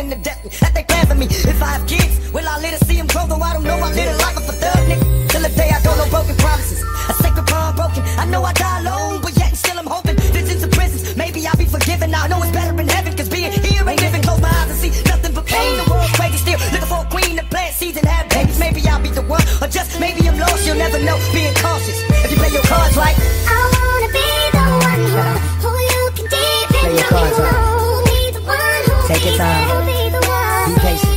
in the depth that they plan for me. If I have kids, will I let her see them grow? Though I don't know, I live a life of a thug nigga. Till the day I go, no broken promises. A sacred bond broken. I know I die alone, but yet and still I'm hoping. Visions of prisons, maybe I'll be forgiven. I know it's better in heaven, cause being here ain't living. Close my eyes and see nothing but pain. The world's crazy still, looking for a queen to plant seeds and have babies. Maybe I'll be the one, or just maybe I'm lost. You'll never know, being cautious. If you play your cards right, I wanna be the one who you can deep in. Play your cards right. Take your time. Be patient.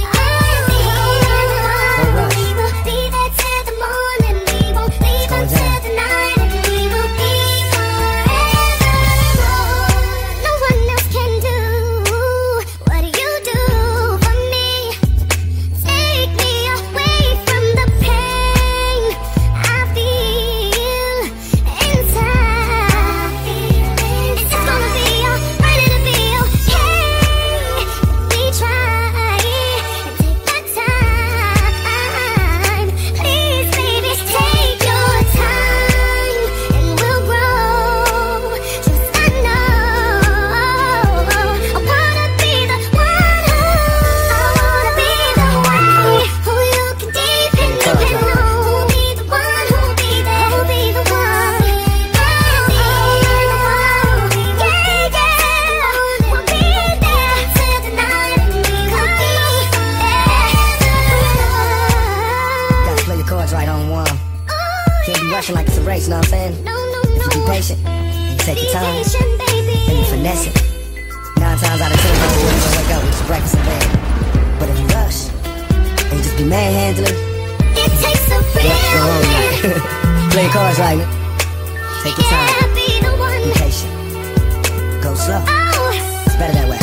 Like it's a race, know what I'm saying? If you be patient, and you take your time, and you finesse it, 9 times out of 10, you wouldn't wake up with your breakfast in bed. But if you rush, and you just be manhandling, it takes a real play your cards right. Take your time, be patient, go slow. It's better that way.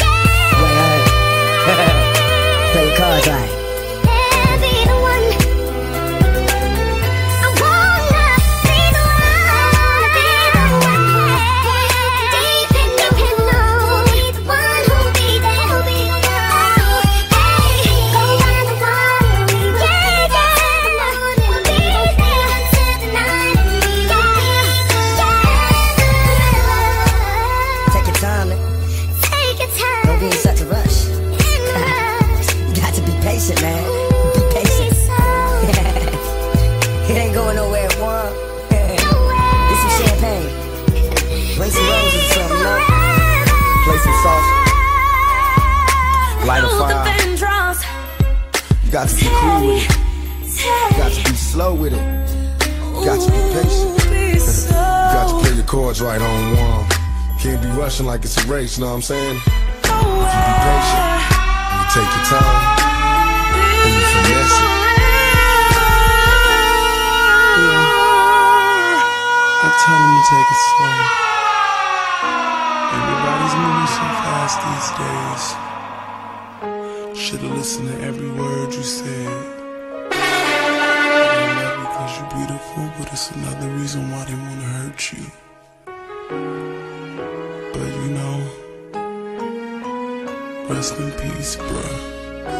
Play your cards right. Don't be in such a rush. You got to be patient, man. Be patient. It ain't going nowhere at one. Get some champagne. Bring some roses or something, you know? Play some sauce. Light a fire. You got to be cool with it. You got to be slow with it. You got to be patient. You got to play your cards right on one. Can't be rushing like it's a race, know what I'm saying? If you be patient, you take your time, and you finesse it. I tell him to take it slow. Everybody's moving so fast these days. Should've listened to every word you said. Not because you're beautiful, but it's another reason why they wanna hurt you. But you know, rest in peace,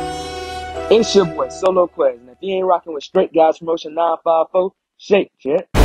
bruh. It's your boy Solo Quez, and if you ain't rocking with Straight Guys Promotion 954, shake, shit.